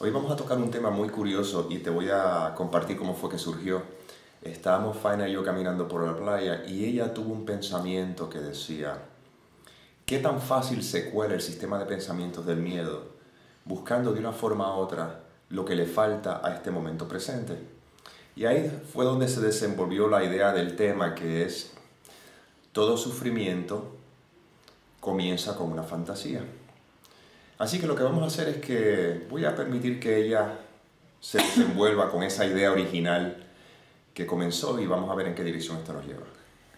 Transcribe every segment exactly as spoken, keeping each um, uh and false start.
Hoy vamos a tocar un tema muy curioso y te voy a compartir cómo fue que surgió. Estábamos Faina y yo caminando por la playa y ella tuvo un pensamiento que decía: ¿qué tan fácil se cuela el sistema de pensamientos del miedo buscando de una forma u otra lo que le falta a este momento presente? Y ahí fue donde se desenvolvió la idea del tema, que es: todo sufrimiento comienza con una fantasía. Así que lo que vamos a hacer es que voy a permitir que ella se desenvuelva con esa idea original que comenzó y vamos a ver en qué dirección esto nos lleva.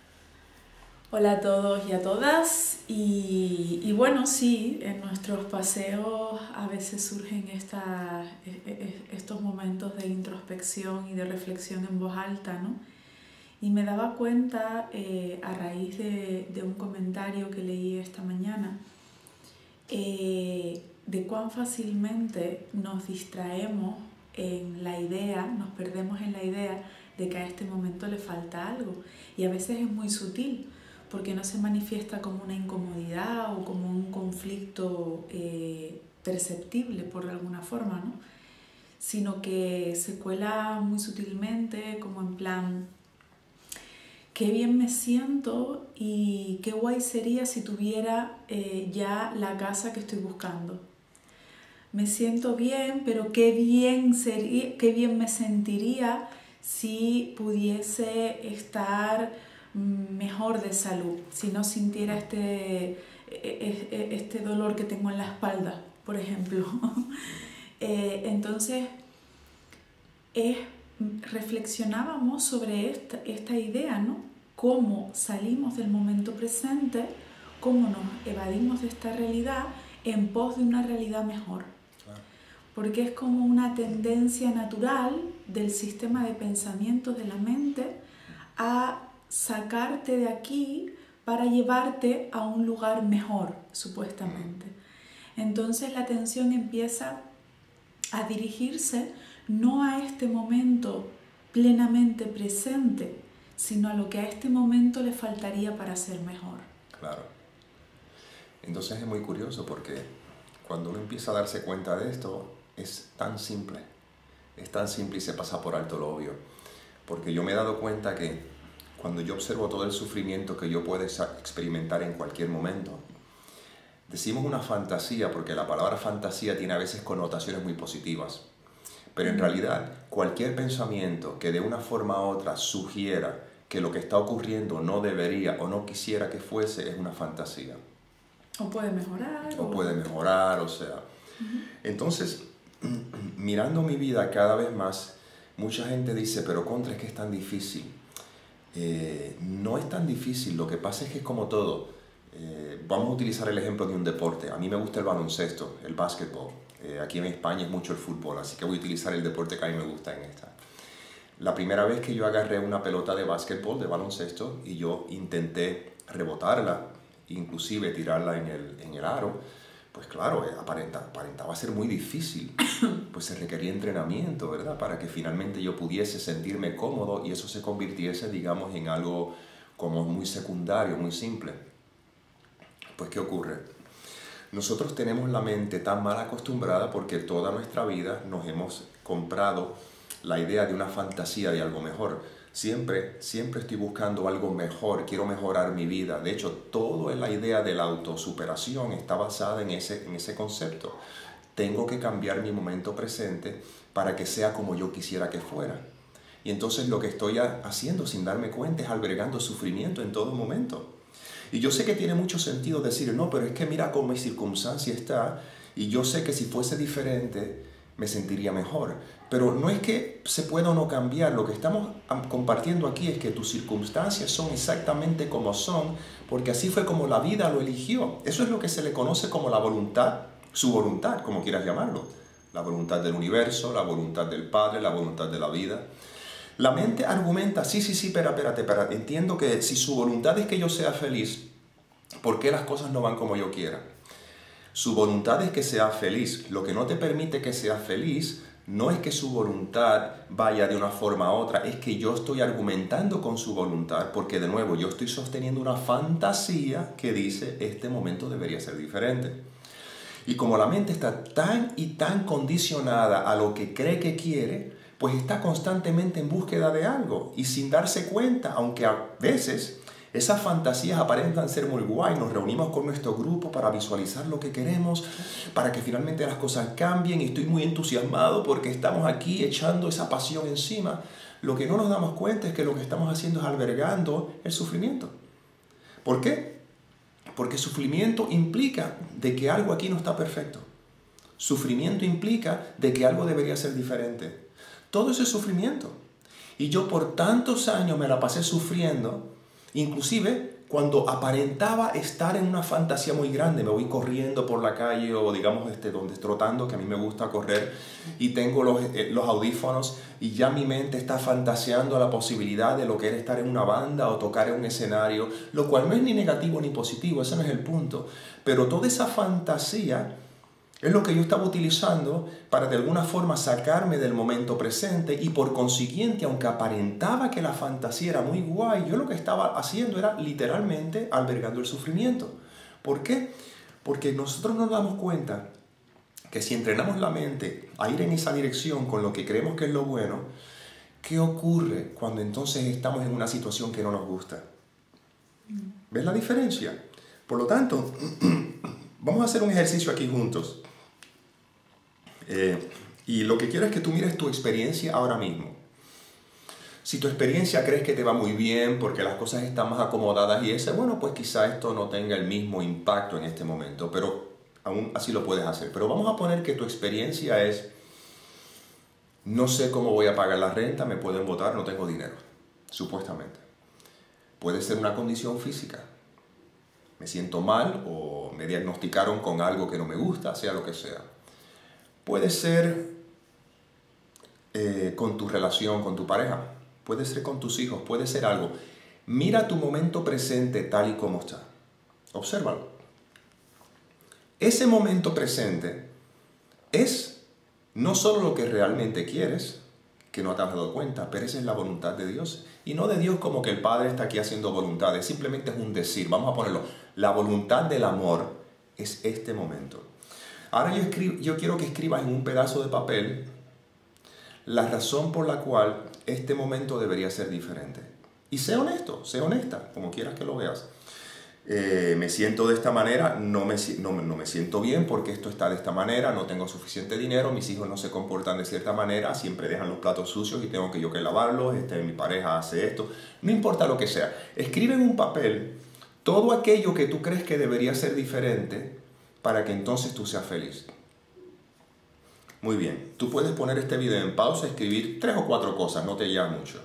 Hola a todos y a todas. Y, y bueno, sí, en nuestros paseos a veces surgen esta, estos momentos de introspección y de reflexión en voz alta, ¿no? Y me daba cuenta, eh, a raíz de, de un comentario que leí esta mañana, eh, de cuán fácilmente nos distraemos en la idea, nos perdemos en la idea de que a este momento le falta algo. Y a veces es muy sutil, porque no se manifiesta como una incomodidad o como un conflicto eh, perceptible por alguna forma, ¿no? Sino que se cuela muy sutilmente, como en plan: qué bien me siento y qué guay sería si tuviera eh, ya la casa que estoy buscando. Me siento bien, pero qué bien sería, qué bien me sentiría si pudiese estar mejor de salud, si no sintiera este, este dolor que tengo en la espalda, por ejemplo. eh, entonces, es, reflexionábamos sobre esta, esta idea, ¿no? Cómo salimos del momento presente, cómo nos evadimos de esta realidad en pos de una realidad mejor. Claro. Porque es como una tendencia natural del sistema de pensamientos de la mente a sacarte de aquí para llevarte a un lugar mejor, supuestamente. Entonces la atención empieza a dirigirse no a este momento plenamente presente, sino a lo que a este momento le faltaría para ser mejor. Claro. Entonces es muy curioso porque cuando uno empieza a darse cuenta de esto, es tan simple. Es tan simple y se pasa por alto lo obvio. Porque yo me he dado cuenta que cuando yo observo todo el sufrimiento que yo puedo experimentar en cualquier momento, decimos una fantasía porque la palabra fantasía tiene a veces connotaciones muy positivas. Pero en realidad, cualquier pensamiento que de una forma u otra sugiera que lo que está ocurriendo no debería o no quisiera que fuese, es una fantasía. O puede mejorar. O, o... puede mejorar, o sea. Uh-huh. Entonces, mirando mi vida cada vez más, mucha gente dice: pero contra, es que es tan difícil. Eh, no es tan difícil, lo que pasa es que es como todo. Eh, vamos a utilizar el ejemplo de un deporte. A mí me gusta el baloncesto, el básquetbol. Eh, aquí en España es mucho el fútbol, así que voy a utilizar el deporte que a mí me gusta en esta. La primera vez que yo agarré una pelota de básquetbol, de baloncesto, y yo intenté rebotarla, inclusive tirarla en el, en el aro, pues claro, aparenta, aparentaba ser muy difícil. Pues se requería entrenamiento, ¿verdad? Para que finalmente yo pudiese sentirme cómodo y eso se convirtiese, digamos, en algo como muy secundario, muy simple. Pues, ¿qué ocurre? Nosotros tenemos la mente tan mal acostumbrada porque toda nuestra vida nos hemos comprado la idea de una fantasía de algo mejor. Siempre, siempre estoy buscando algo mejor, quiero mejorar mi vida. De hecho, todo en la idea de la autosuperación está basada en ese, en ese concepto. Tengo que cambiar mi momento presente para que sea como yo quisiera que fuera. Y entonces lo que estoy haciendo sin darme cuenta es albergando sufrimiento en todo momento. Y yo sé que tiene mucho sentido decir: no, pero es que mira cómo mi circunstancia está y yo sé que si fuese diferente me sentiría mejor. Pero no es que se pueda o no cambiar. Lo que estamos compartiendo aquí es que tus circunstancias son exactamente como son, porque así fue como la vida lo eligió. Eso es lo que se le conoce como la voluntad, su voluntad, como quieras llamarlo. La voluntad del universo, la voluntad del Padre, la voluntad de la vida. La mente argumenta: sí, sí, sí, espera, espérate, espérate. Entiendo que si su voluntad es que yo sea feliz, ¿por qué las cosas no van como yo quiera? Su voluntad es que sea feliz. Lo que no te permite que sea feliz no es que su voluntad vaya de una forma a otra, es que yo estoy argumentando con su voluntad, porque de nuevo yo estoy sosteniendo una fantasía que dice: este momento debería ser diferente. Y como la mente está tan y tan condicionada a lo que cree que quiere, pues está constantemente en búsqueda de algo y sin darse cuenta, aunque a veces esas fantasías aparentan ser muy guay, nos reunimos con nuestro grupo para visualizar lo que queremos, para que finalmente las cosas cambien y estoy muy entusiasmado porque estamos aquí echando esa pasión encima. Lo que no nos damos cuenta es que lo que estamos haciendo es albergando el sufrimiento. ¿Por qué? Porque sufrimiento implica de que algo aquí no está perfecto. Sufrimiento implica de que algo debería ser diferente. Todo eso es sufrimiento. Y yo por tantos años me la pasé sufriendo, inclusive cuando aparentaba estar en una fantasía muy grande, me voy corriendo por la calle o digamos este, donde trotando, que a mí me gusta correr, y tengo los, eh, los audífonos y ya mi mente está fantaseando la posibilidad de lo que era estar en una banda o tocar en un escenario, lo cual no es ni negativo ni positivo, ese no es el punto. Pero toda esa fantasía es lo que yo estaba utilizando para de alguna forma sacarme del momento presente y por consiguiente, aunque aparentaba que la fantasía era muy guay, yo lo que estaba haciendo era literalmente albergando el sufrimiento. ¿Por qué? Porque nosotros nos damos cuenta que si entrenamos la mente a ir en esa dirección con lo que creemos que es lo bueno, ¿qué ocurre cuando entonces estamos en una situación que no nos gusta? ¿Ves la diferencia? Por lo tanto, vamos a hacer un ejercicio aquí juntos. Eh, y lo que quiero es que tú mires tu experiencia ahora mismo. Si tu experiencia crees que te va muy bien porque las cosas están más acomodadas y ese, bueno, pues quizá esto no tenga el mismo impacto en este momento, pero aún así lo puedes hacer. Pero vamos a poner que tu experiencia es, no sé cómo voy a pagar la renta, me pueden botar, no tengo dinero, supuestamente. Puede ser una condición física. Me siento mal o me diagnosticaron con algo que no me gusta, sea lo que sea. Puede ser eh, con tu relación, con tu pareja, puede ser con tus hijos, puede ser algo. Mira tu momento presente tal y como está. Obsérvalo. Ese momento presente es no solo lo que realmente quieres, que no te has dado cuenta, pero esa es la voluntad de Dios. Y no de Dios como que el Padre está aquí haciendo voluntades, simplemente es un decir. Vamos a ponerlo. La voluntad del amor es este momento. Ahora yo, escribo, yo quiero que escribas en un pedazo de papel la razón por la cual este momento debería ser diferente. Y sé honesto, sé honesta, como quieras que lo veas. Eh, me siento de esta manera, no me, no, no me siento bien porque esto está de esta manera, no tengo suficiente dinero, mis hijos no se comportan de cierta manera, siempre dejan los platos sucios y tengo que yo que lavarlos, este, mi pareja hace esto, no importa lo que sea. Escribe en un papel todo aquello que tú crees que debería ser diferente para que entonces tú seas feliz. Muy bien, tú puedes poner este video en pausa, escribir tres o cuatro cosas, no te lleva mucho.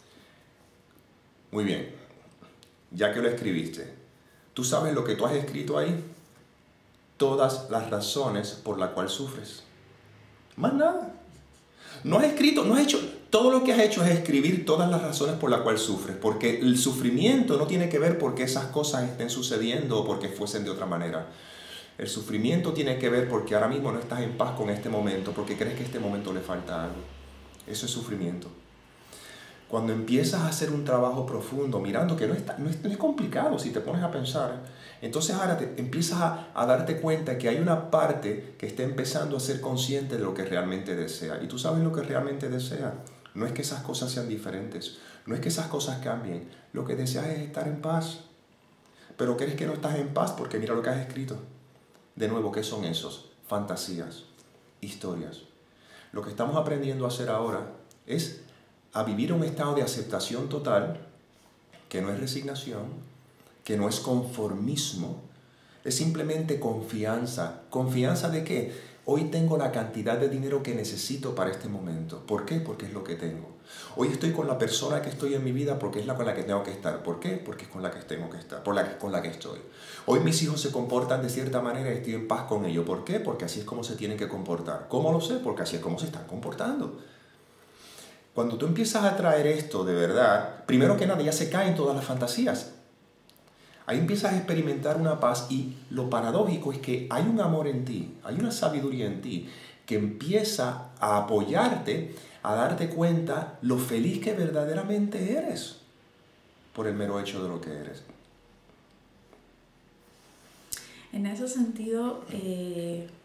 Muy bien, ya que lo escribiste, ¿tú sabes lo que tú has escrito ahí? Todas las razones por las cuales sufres. Más nada. No has escrito, no has hecho, todo lo que has hecho es escribir todas las razones por las cuales sufres, porque el sufrimiento no tiene que ver porque esas cosas estén sucediendo o porque fuesen de otra manera. El sufrimiento tiene que ver porque ahora mismo no estás en paz con este momento, porque crees que a este momento le falta algo. Eso es sufrimiento. Cuando empiezas a hacer un trabajo profundo, mirando que no, está, no, es, no es complicado si te pones a pensar, entonces ahora te, empiezas a, a darte cuenta que hay una parte que está empezando a ser consciente de lo que realmente desea. Y tú sabes lo que realmente desea. No es que esas cosas sean diferentes, no es que esas cosas cambien. Lo que deseas es estar en paz. Pero crees que no estás en paz porque mira lo que has escrito. De nuevo, ¿qué son esos? Fantasías, historias. Lo que estamos aprendiendo a hacer ahora es a vivir un estado de aceptación total, que no es resignación, que no es conformismo, es simplemente confianza. ¿Confianza de qué? Hoy tengo la cantidad de dinero que necesito para este momento. ¿Por qué? Porque es lo que tengo. Hoy estoy con la persona que estoy en mi vida porque es la con la que tengo que estar. ¿Por qué? Porque es con la que tengo que estar, por la que, con la que estoy. Hoy mis hijos se comportan de cierta manera y estoy en paz con ellos. ¿Por qué? Porque así es como se tienen que comportar. ¿Cómo lo sé? Porque así es como se están comportando. Cuando tú empiezas a traer esto de verdad, primero que nada ya se caen todas las fantasías. Ahí empiezas a experimentar una paz y lo paradójico es que hay un amor en ti, hay una sabiduría en ti que empieza a apoyarte, a darte cuenta lo feliz que verdaderamente eres por el mero hecho de lo que eres. En ese sentido, eh,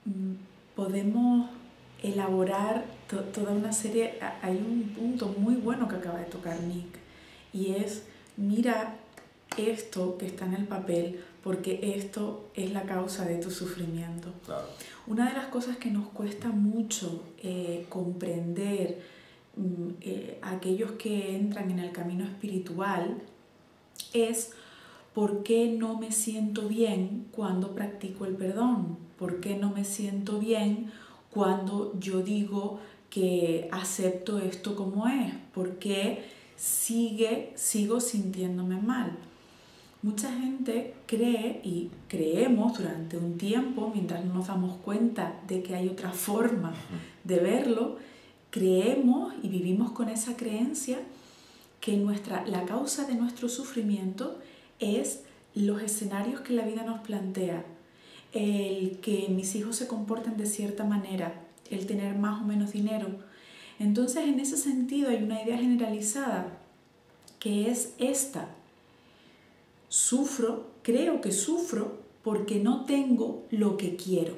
podemos elaborar to toda una serie. Hay un punto muy bueno que acaba de tocar Nick, y es: mira esto que está en el papel, porque esto es la causa de tu sufrimiento. Claro. Una de las cosas que nos cuesta mucho eh, comprender eh, a aquellos que entran en el camino espiritual es: ¿por qué no me siento bien cuando practico el perdón? ¿Por qué no me siento bien cuando yo digo que acepto esto como es? ¿Por qué sigue, sigo sintiéndome mal? Mucha gente cree, y creemos durante un tiempo, mientras no nos damos cuenta de que hay otra forma de verlo, creemos y vivimos con esa creencia que nuestra, la causa de nuestro sufrimiento es los escenarios que la vida nos plantea, el que mis hijos se comporten de cierta manera, el tener más o menos dinero. Entonces, en ese sentido, hay una idea generalizada que es esta: sufro, creo que sufro porque no tengo lo que quiero.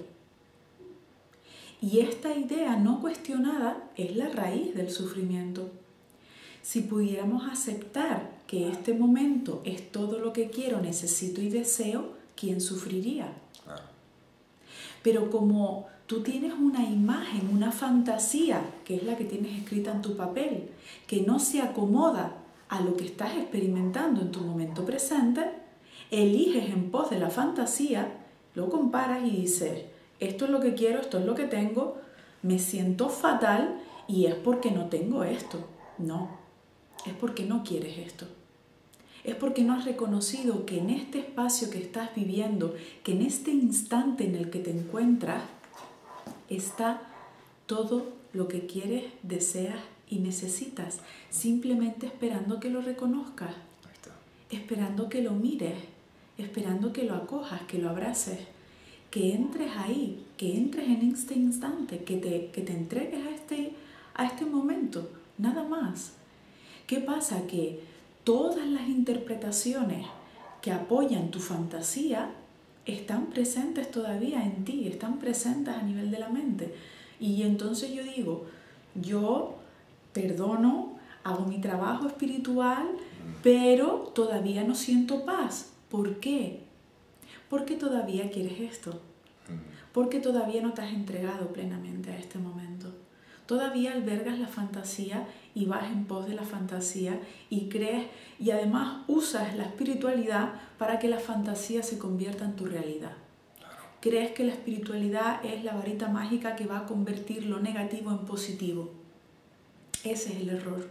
Y esta idea no cuestionada es la raíz del sufrimiento. Si pudiéramos aceptar que este momento es todo lo que quiero, necesito y deseo, ¿quién sufriría? Claro. Pero como tú tienes una imagen, una fantasía, que es la que tienes escrita en tu papel, que no se acomoda a lo que estás experimentando en tu momento presente, eliges en pos de la fantasía, lo comparas y dices: esto es lo que quiero, esto es lo que tengo, me siento fatal y es porque no tengo esto. No, es porque no quieres esto. Es porque no has reconocido que en este espacio que estás viviendo, que en este instante en el que te encuentras, está todo lo que quieres, deseas y necesitas, simplemente esperando que lo reconozcas, Ahí está. esperando que lo mires, esperando que lo acojas, que lo abraces, que entres ahí, que entres en este instante, que te, que te entregues a este, a este momento, nada más. ¿Qué pasa? Que todas las interpretaciones que apoyan tu fantasía están presentes todavía en ti, están presentes a nivel de la mente. Y entonces yo digo, yo perdono, hago mi trabajo espiritual, pero todavía no siento paz. ¿Por qué? Porque todavía quieres esto. Porque todavía no te has entregado plenamente a este momento. Todavía albergas la fantasía y vas en pos de la fantasía y crees, y además usas la espiritualidad para que la fantasía se convierta en tu realidad. Crees que la espiritualidad es la varita mágica que va a convertir lo negativo en positivo. Ese es el error.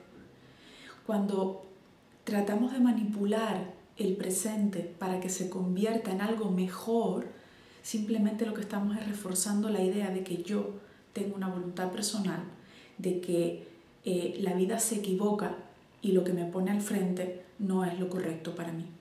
Cuando tratamos de manipular el presente para que se convierta en algo mejor, simplemente lo que estamos es reforzando la idea de que yo tengo una voluntad personal, de que eh, la vida se equivoca y lo que me pone al frente no es lo correcto para mí.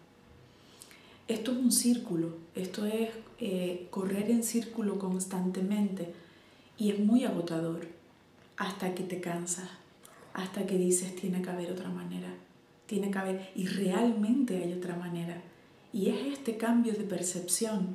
Esto es un círculo, esto es eh, correr en círculo constantemente, y es muy agotador hasta que te cansas, hasta que dices tiene que haber otra manera, tiene que haber, y realmente hay otra manera. Y es este cambio de percepción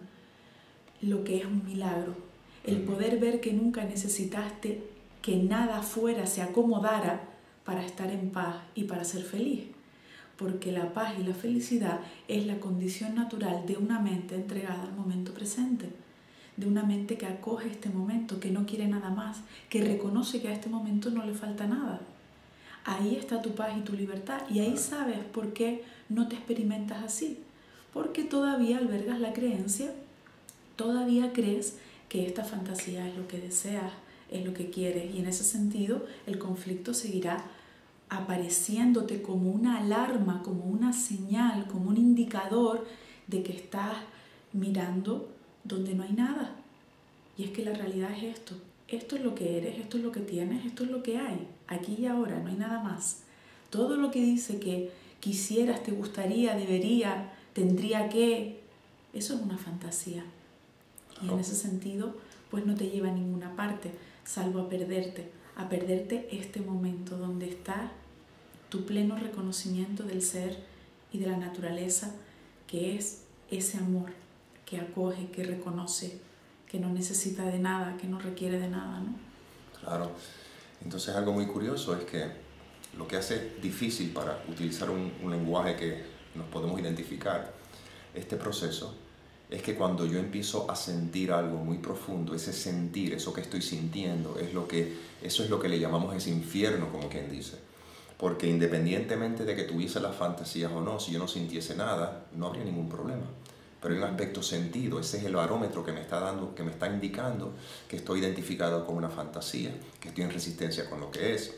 lo que es un milagro, el poder ver que nunca necesitaste que nada afuera se acomodara para estar en paz y para ser feliz. Porque la paz y la felicidad es la condición natural de una mente entregada al momento presente, de una mente que acoge este momento, que no quiere nada más, que reconoce que a este momento no le falta nada. Ahí está tu paz y tu libertad, y ahí sabes por qué no te experimentas así, porque todavía albergas la creencia, todavía crees que esta fantasía es lo que deseas, es lo que quieres, y en ese sentido el conflicto seguirá apareciéndote como una alarma, como una señal, como un indicador de que estás mirando donde no hay nada. Y es que la realidad es esto, esto es lo que eres, esto es lo que tienes, esto es lo que hay, aquí y ahora, no hay nada más. Todo lo que dice que quisieras, te gustaría, debería, tendría que, eso es una fantasía. Y en ese sentido, pues no te lleva a ninguna parte, salvo a perderte, a perderte este momento donde está tu pleno reconocimiento del ser y de la naturaleza, que es ese amor que acoge, que reconoce, que no necesita de nada, que no requiere de nada, ¿no? Claro. Entonces algo muy curioso es que lo que hace difícil para utilizar un, un lenguaje que nos podemos identificar este proceso es que cuando yo empiezo a sentir algo muy profundo, ese sentir, eso que estoy sintiendo, es lo que, eso es lo que le llamamos ese infierno, como quien dice. Porque independientemente de que tuviese las fantasías o no, si yo no sintiese nada, no habría ningún problema. Pero hay un aspecto sentido, ese es el barómetro que me está dando, que me está indicando que estoy identificado con una fantasía, que estoy en resistencia con lo que es.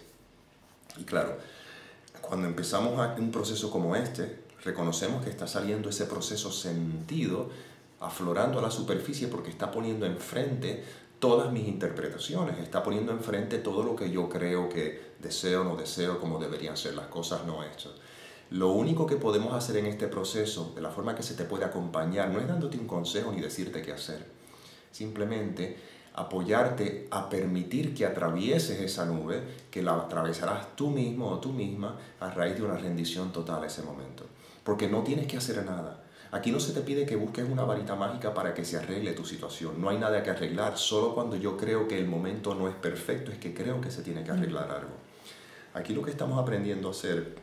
Y claro, cuando empezamos a un proceso como este, reconocemos que está saliendo ese proceso sentido, aflorando a la superficie porque está poniendo enfrente todas mis interpretaciones, está poniendo enfrente todo lo que yo creo que deseo, no deseo, como deberían ser las cosas no hechas. Lo único que podemos hacer en este proceso, de la forma que se te puede acompañar, no es dándote un consejo ni decirte qué hacer. Simplemente apoyarte a permitir que atravieses esa nube, que la atravesarás tú mismo o tú misma a raíz de una rendición total a ese momento. Porque no tienes que hacer nada. Aquí no se te pide que busques una varita mágica para que se arregle tu situación. No hay nada que arreglar. Solo cuando yo creo que el momento no es perfecto es que creo que se tiene que arreglar algo. Aquí lo que estamos aprendiendo a hacer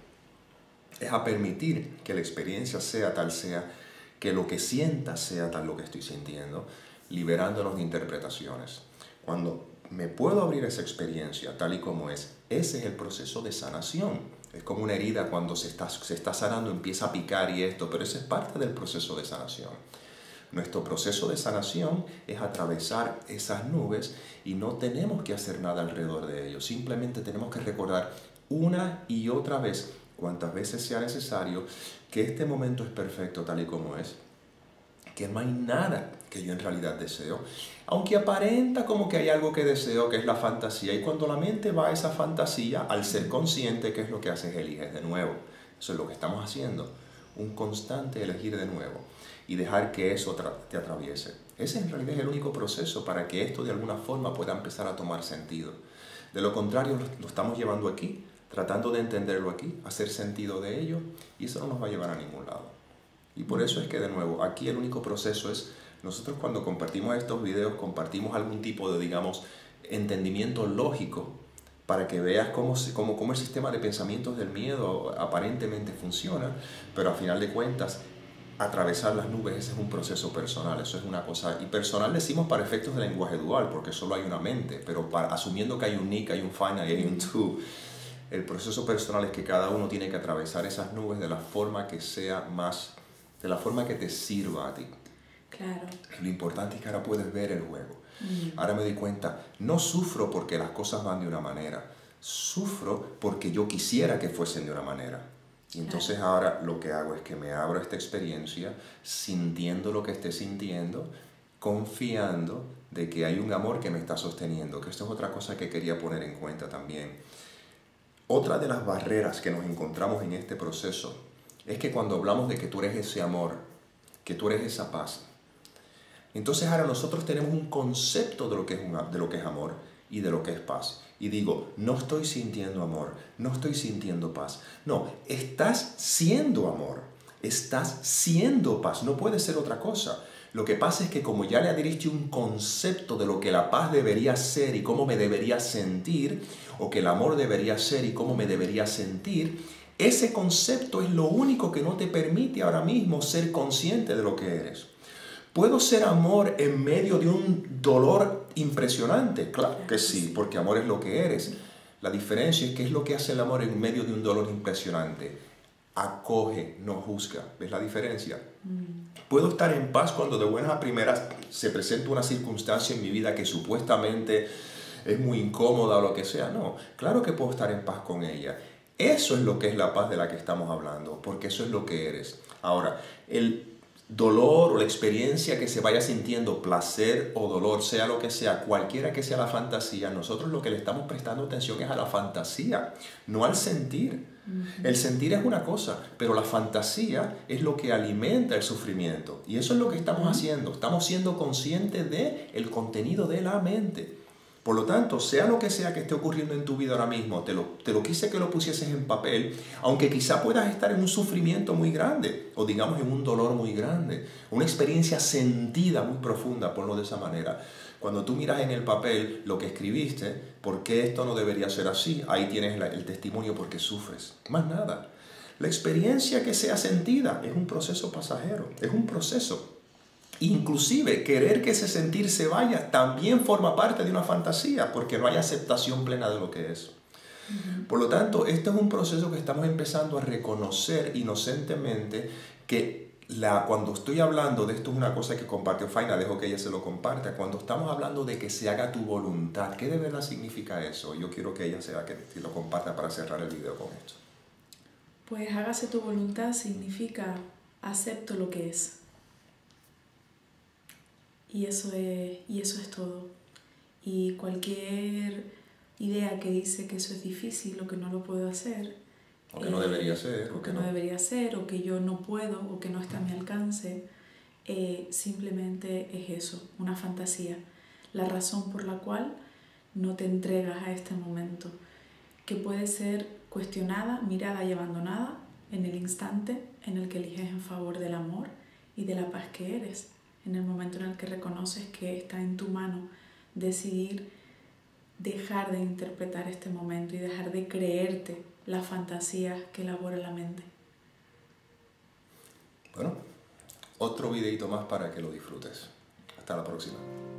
es a permitir que la experiencia sea tal sea, que lo que sienta sea tal lo que estoy sintiendo, liberándonos de interpretaciones. Cuando me puedo abrir esa experiencia tal y como es, ese es el proceso de sanación. Es como una herida cuando se está, se está sanando, empieza a picar y esto, pero ese es parte del proceso de sanación. Nuestro proceso de sanación es atravesar esas nubes y no tenemos que hacer nada alrededor de ellos. Simplemente tenemos que recordar una y otra vez, cuantas veces sea necesario, que este momento es perfecto tal y como es, que no hay nada que yo en realidad deseo, aunque aparenta como que hay algo que deseo, que es la fantasía, y cuando la mente va a esa fantasía, al ser consciente, ¿qué es lo que haces? Eliges de nuevo. Eso es lo que estamos haciendo, un constante elegir de nuevo y dejar que eso te atraviese. Ese en realidad es el único proceso para que esto de alguna forma pueda empezar a tomar sentido. De lo contrario, lo estamos llevando aquí, tratando de entenderlo aquí, hacer sentido de ello, y eso no nos va a llevar a ningún lado. Y por eso es que, de nuevo, aquí el único proceso es, nosotros cuando compartimos estos videos, compartimos algún tipo de, digamos, entendimiento lógico para que veas cómo, cómo, cómo el sistema de pensamientos del miedo aparentemente funciona, pero a final de cuentas, atravesar las nubes, ese es un proceso personal, eso es una cosa, y personal decimos para efectos de lenguaje dual, porque solo hay una mente, pero para, asumiendo que hay un nick, hay un final y hay un to, el proceso personal es que cada uno tiene que atravesar esas nubes de la forma que sea más, de la forma que te sirva a ti. Claro. Lo importante es que ahora puedes ver el juego. Mm. Ahora me doy cuenta, no sufro porque las cosas van de una manera, sufro porque yo quisiera que fuesen de una manera. Y entonces claro, ahora lo que hago es que me abro a esta experiencia, sintiendo lo que esté sintiendo, confiando de que hay un amor que me está sosteniendo, que esto es otra cosa que quería poner en cuenta también. Otra de las barreras que nos encontramos en este proceso es que cuando hablamos de que tú eres ese amor, que tú eres esa paz, entonces ahora nosotros tenemos un concepto de lo que es, una, de lo que es amor y de lo que es paz. Y digo, no estoy sintiendo amor, no estoy sintiendo paz. No, estás siendo amor, estás siendo paz, no puede ser otra cosa. Lo que pasa es que como ya le adheriste un concepto de lo que la paz debería ser y cómo me debería sentir, o que el amor debería ser y cómo me debería sentir, ese concepto es lo único que no te permite ahora mismo ser consciente de lo que eres. ¿Puedo ser amor en medio de un dolor impresionante? Claro que sí, porque amor es lo que eres. La diferencia es que es lo que hace el amor en medio de un dolor impresionante. Acoge, no juzga. ¿Ves la diferencia? Mm. Puedo estar en paz cuando de buenas a primeras se presenta una circunstancia en mi vida que supuestamente es muy incómoda o lo que sea. No, claro que puedo estar en paz con ella. Eso es lo que es la paz de la que estamos hablando, porque eso es lo que eres. Ahora, el dolor o la experiencia que se vaya sintiendo, placer o dolor, sea lo que sea, cualquiera que sea la fantasía, nosotros lo que le estamos prestando atención es a la fantasía, no al sentir. Uh-huh. El sentir es una cosa, pero la fantasía es lo que alimenta el sufrimiento. Y eso es lo que estamos uh-huh. haciendo. Estamos siendo conscientes del contenido de la mente. Por lo tanto, sea lo que sea que esté ocurriendo en tu vida ahora mismo, te lo, te lo quise que lo pusieses en papel, aunque quizá puedas estar en un sufrimiento muy grande, o digamos en un dolor muy grande, una experiencia sentida muy profunda, ponlo de esa manera. Cuando tú miras en el papel lo que escribiste, ¿por qué esto no debería ser así? Ahí tienes la, el testimonio porque sufres. Más nada. La experiencia que sea sentida es un proceso pasajero, es un proceso. Inclusive, querer que ese sentir se vaya también forma parte de una fantasía, porque no hay aceptación plena de lo que es. Uh-huh. Por lo tanto, este es un proceso que estamos empezando a reconocer inocentemente que la, cuando estoy hablando de esto es una cosa que compartió Faina, dejo que ella se lo comparta, cuando estamos hablando de que se haga tu voluntad, ¿qué de verdad significa eso? Yo quiero que ella sea que, que lo comparta para cerrar el video con esto. Pues hágase tu voluntad significa acepto lo que es. Y eso es, y eso es todo. Y cualquier idea que dice que eso es difícil o que no lo puedo hacer, o que eh, no debería ser, o que no debería ser, o que yo no puedo, o que no está a mi alcance, eh, simplemente es eso, una fantasía. La razón por la cual no te entregas a este momento, que puede ser cuestionada, mirada y abandonada en el instante en el que eliges en favor del amor y de la paz que eres. En el momento en el que reconoces que está en tu mano decidir dejar de interpretar este momento y dejar de creerte las fantasías que elabora la mente. Bueno, otro videito más para que lo disfrutes. Hasta la próxima.